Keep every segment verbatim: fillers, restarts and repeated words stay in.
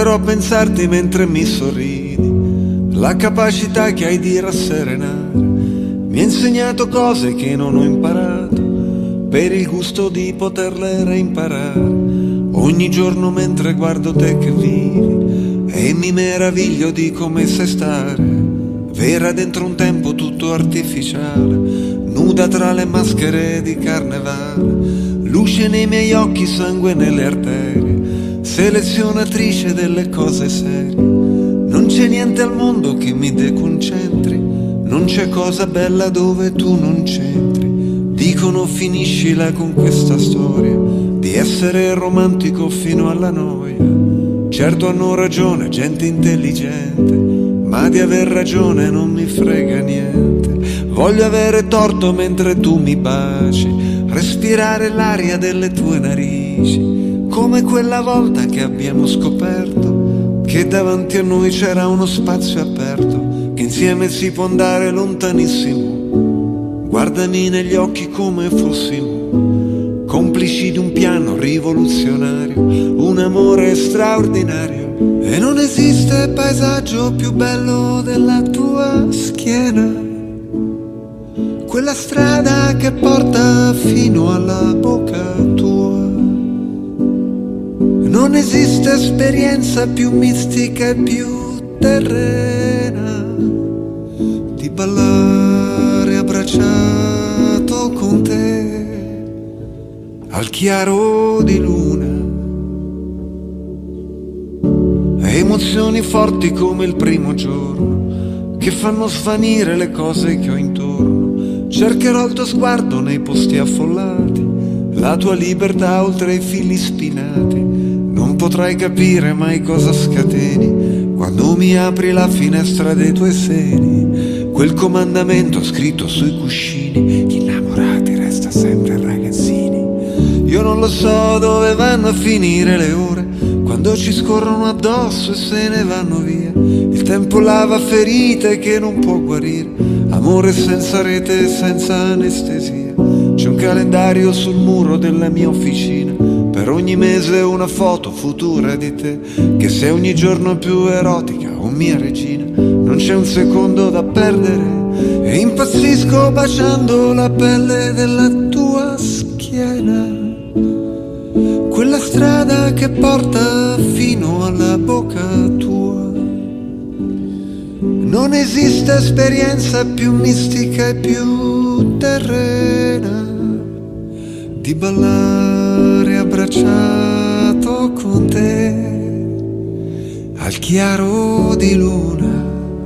Proverò a pensarti mentre mi sorridi, la capacità che hai di rasserenare mi ha insegnato cose che non ho imparato, per il gusto di poterle reimparare. Ogni giorno mentre guardo te che vivi e mi meraviglio di come sai stare, vera dentro un tempo tutto artificiale, nuda tra le maschere di carnevale, luce nei miei occhi, sangue nelle arterie, selezionatrice delle cose serie. Non c'è niente al mondo che mi deconcentri, non c'è cosa bella dove tu non c'entri. Dicono finiscila con questa storia di essere romantico fino alla noia. Certo hanno ragione, gente intelligente, ma di aver ragione non mi frega niente. Voglio avere torto mentre tu mi baci, respirare l'aria delle tue narici, come quella volta che abbiamo scoperto che davanti a noi c'era uno spazio aperto, che insieme si può andare lontanissimo. Guardami negli occhi come fossimo complici di un piano rivoluzionario, un amore straordinario. E non esiste paesaggio più bello della tua schiena, quella strada che porta fino alla bocca tua. Non esiste esperienza più mistica e più terrena di ballare abbracciato con te al chiaro di luna. Emozioni forti come il primo giorno che fanno svanire le cose che ho intorno. Cercherò il tuo sguardo nei posti affollati, la tua libertà oltre i fili spinati. Non potrai capire mai cosa scateni quando mi apri la finestra dei tuoi seni. Quel comandamento scritto sui cuscini: gli innamorati resta sempre ragazzini. Io non lo so dove vanno a finire le ore quando ci scorrono addosso e se ne vanno via. Il tempo lava ferite che non può guarire, amore senza rete e senza anestesia. C'è un calendario sul muro della mia officina, per ogni mese una foto futura di te, che sei ogni giorno più erotica, o mia regina. Non c'è un secondo da perdere e impazzisco baciando la pelle della tua schiena, quella strada che porta fino alla bocca tua. Non esiste esperienza più mistica e più terrena di ballare abbracciato con te al chiaro di luna,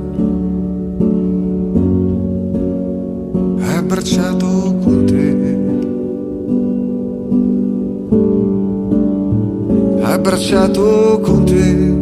abbracciato con te, abbracciato con te